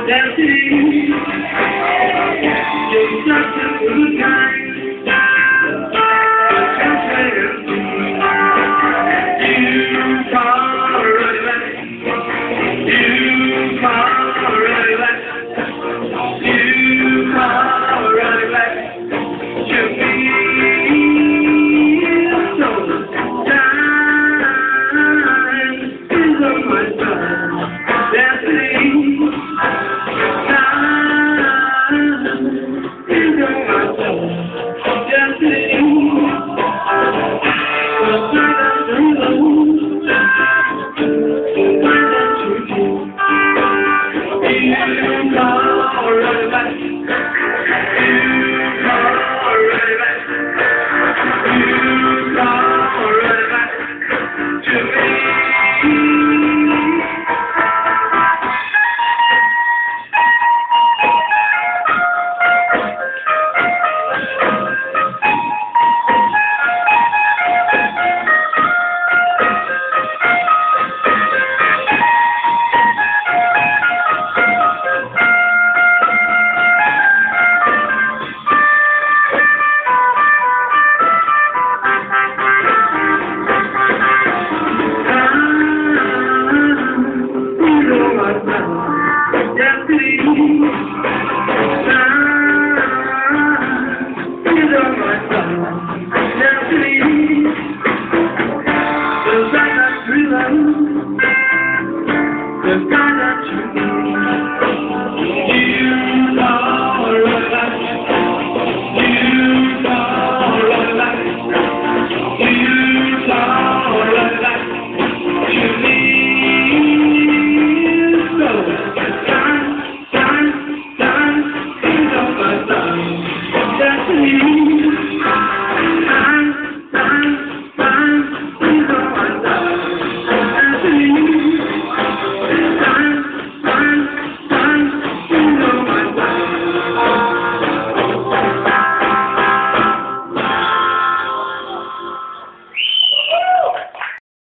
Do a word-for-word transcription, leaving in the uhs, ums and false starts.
Destiny, you're such a good time. You come running back. You come running back. You come running back to me. So time is on my side. Destiny. The sky that you